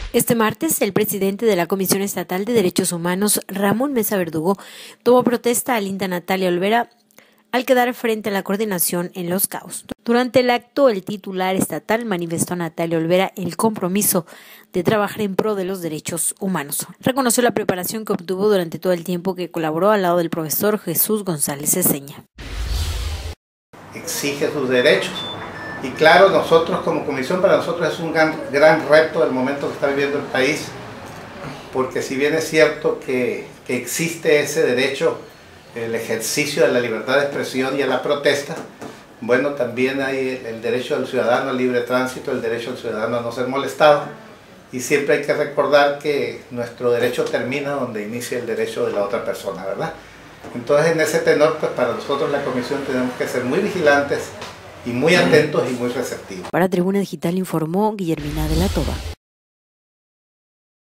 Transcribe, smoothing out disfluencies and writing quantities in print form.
Este martes, el presidente de la Comisión Estatal de Derechos Humanos, Ramón Mesa Verdugo, tuvo protesta a Linda Natalia Olvera al quedar frente a la coordinación en Los Cabos. Durante el acto, el titular estatal manifestó a Natalia Olvera el compromiso de trabajar en pro de los derechos humanos. Reconoció la preparación que obtuvo durante todo el tiempo que colaboró al lado del profesor Jesús González Ceseña. Exige sus derechos. Y claro, nosotros como comisión, para nosotros es un gran reto el momento que está viviendo el país, porque si bien es cierto que existe ese derecho, el ejercicio de la libertad de expresión y a la protesta, bueno, también hay el derecho del ciudadano al libre tránsito, el derecho del ciudadano a no ser molestado, y siempre hay que recordar que nuestro derecho termina donde inicia el derecho de la otra persona, ¿verdad? Entonces, en ese tenor, pues para nosotros la comisión tenemos que ser muy vigilantes y muy atentos y muy receptivos. Para Tribuna Digital informó Guillermina de la Toba.